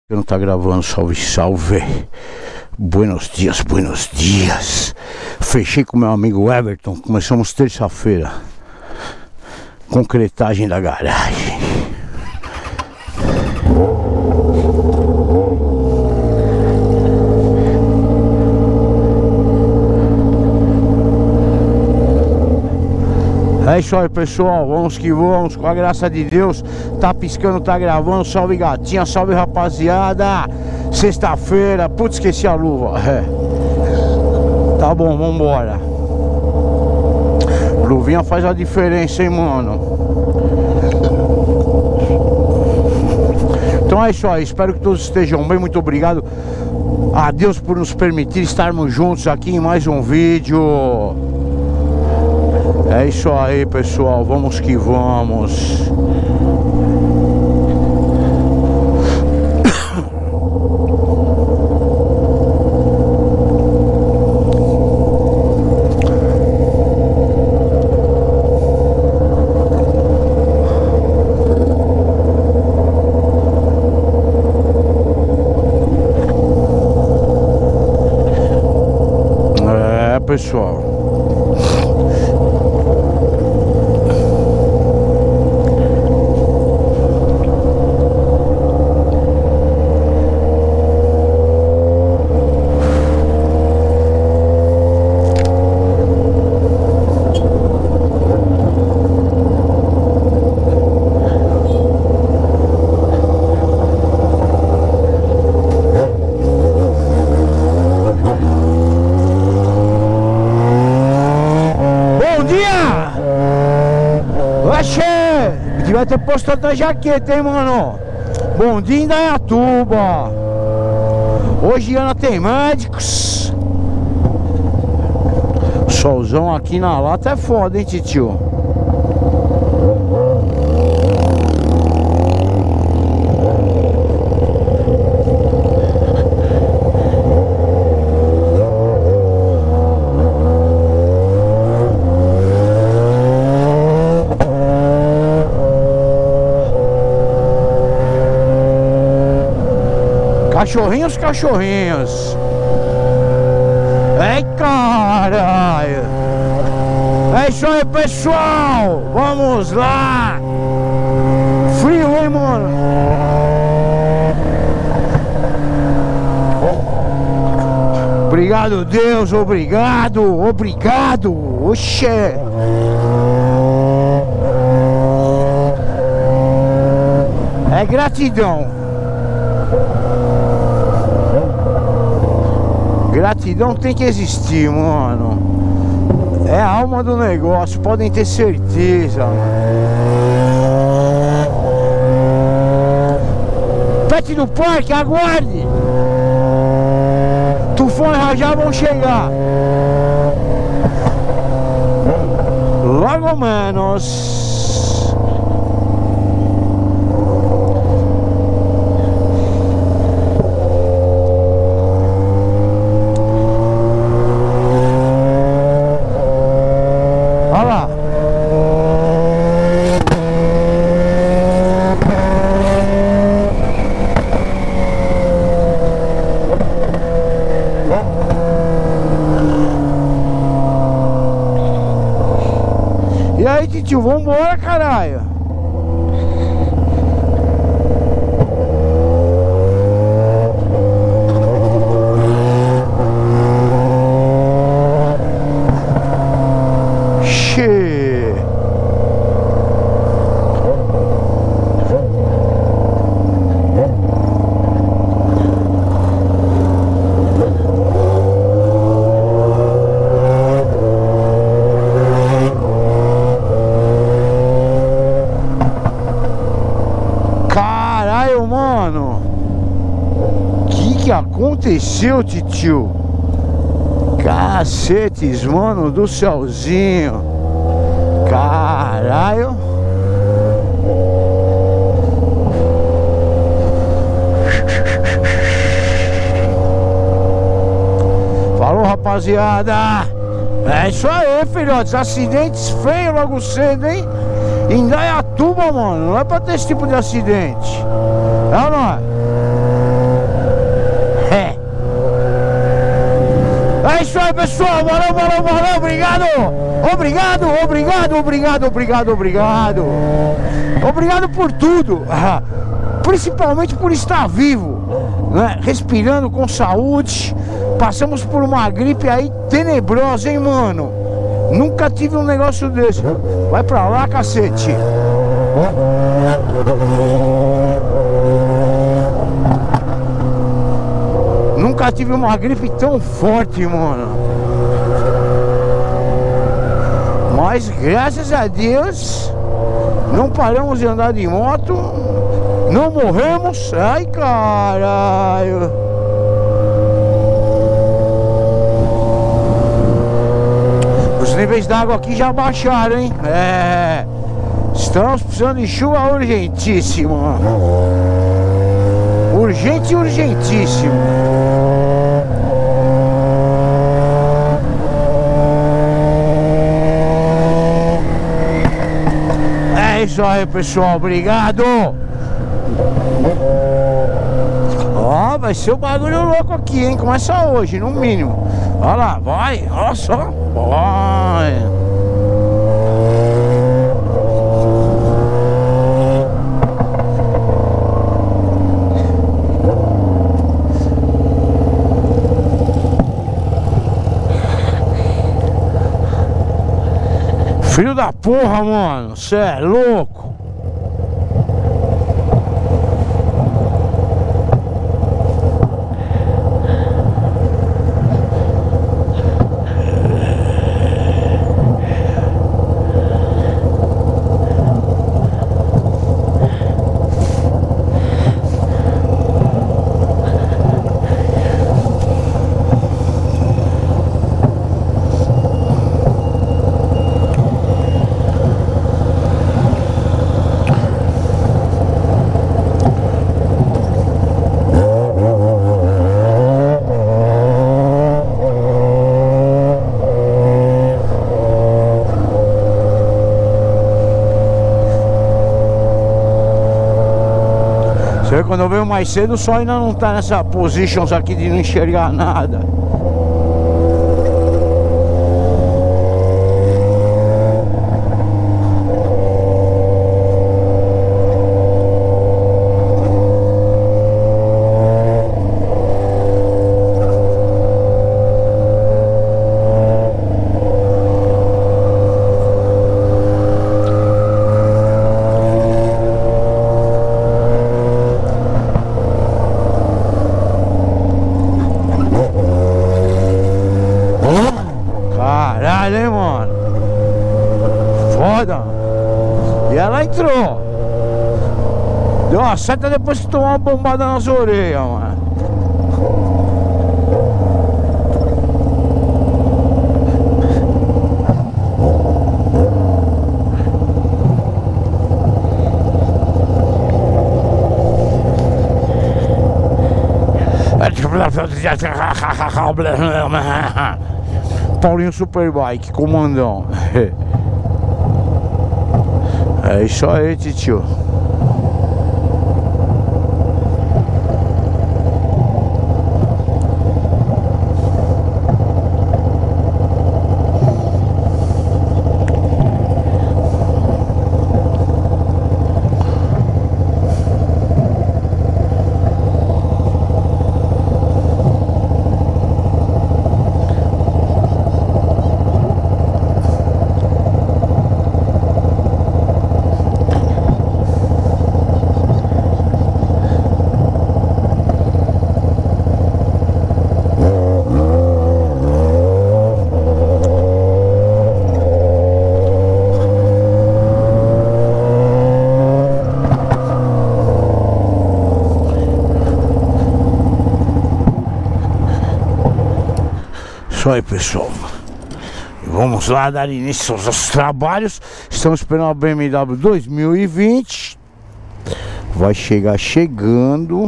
Eu não tá gravando, salve, salve. Buenos dias, buenos dias. Fechei com meu amigo Everton. Começamos terça-feira. Concretagem da garagem. É isso aí, pessoal, vamos que vamos, com a graça de Deus. Tá piscando, tá gravando. Salve gatinha, salve rapaziada. Sexta-feira, putz, esqueci a luva. Tá bom, vambora. Luvinha faz a diferença, hein, mano. Então é isso aí, espero que todos estejam bem. Muito obrigado a Deus por nos permitir estarmos juntos aqui em mais um vídeo. É isso aí, pessoal, vamos que vamos. É, pessoal. Devia ter posto outra jaqueta, hein, mano? Bom dia, Indaiatuba. Hoje Ana tem médicos. Solzão aqui na lata é foda, hein, titio? Cachorrinhos, cachorrinhos. Ei, caralho. É isso aí, pessoal. Vamos lá. Frio, hein, mano? Obrigado, Deus. Obrigado. Obrigado. Oxê. É gratidão. Gratidão tem que existir, mano. É a alma do negócio, podem ter certeza, mano. Pet do parque, aguarde. Tufão e Rajá vão chegar. Logo menos. E aí, tio, vambora, caralho. Xê. Mano, que aconteceu, titio? Cacetes, mano do céuzinho. Caralho. Falou, rapaziada. É isso aí, filhotes. Acidentes feios logo cedo, hein? Indaiatuba, mano. Não é pra ter esse tipo de acidente. É ou não é? isso aí, pessoal. Valeu, valeu, valeu. Obrigado. Obrigado, obrigado, obrigado, obrigado, obrigado. Obrigado por tudo. Principalmente por estar vivo, né? Respirando com saúde. Passamos por uma gripe aí tenebrosa, hein, mano? Nunca tive um negócio desse. Vai pra lá, cacete. Nunca tive uma gripe tão forte, mano. Mas graças a Deus não paramos de andar de moto. Não morremos. Ai, caralho. Os níveis d'água aqui já baixaram, hein? É. Estamos precisando de chuva urgentíssima. Urgente e urgentíssimo. É isso aí, pessoal. Obrigado. Ó, vai ser um bagulho louco aqui, hein? Começa hoje, no mínimo. Olha lá, vai. Olha só. Vai. Filho da porra, mano. Cê é louco. Quando eu venho mais cedo, o sol ainda não tá nessa positions aqui de não enxergar nada. Caralho, hein, mano? Foda. E ela entrou. Deu uma seta depois que tomou uma bombada nas orelhas, mano. Paulinho Superbike, comandão. É isso aí, tio. Isso aí, pessoal. Vamos lá dar início aos trabalhos. Estamos esperando a BMW 2020. Vai chegar chegando.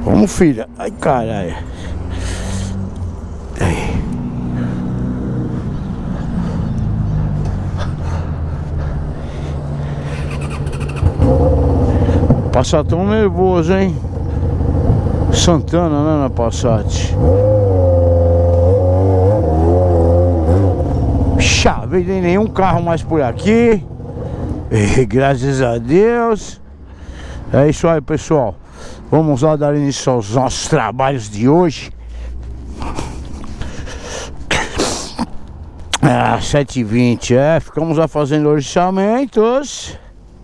Vamos, filha. Ai, caralho. Ai. Passatão nervoso, hein? Santana, né, na Passat. Chave, nem nenhum carro mais por aqui. E, graças a Deus. É isso aí, pessoal. Vamos lá dar início aos nossos trabalhos de hoje. 7h20, ficamos lá fazendo orçamentos.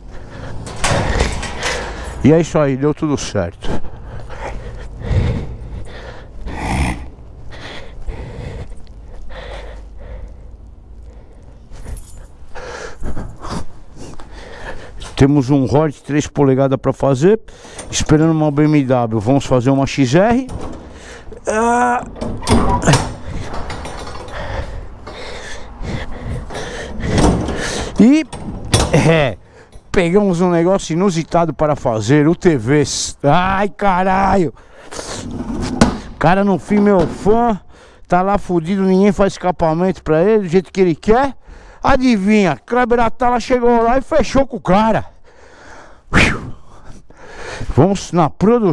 E é isso aí, deu tudo certo. Temos um Rod 3 polegadas para fazer, esperando uma BMW. Vamos fazer uma XR. E pegamos um negócio inusitado para fazer, o TV. Ai, caralho. Cara, no fim, meu fã tá lá fudido, ninguém faz escapamento pra ele do jeito que ele quer. Adivinha, Kleber Atala chegou lá e fechou com o cara. Vamos na produção.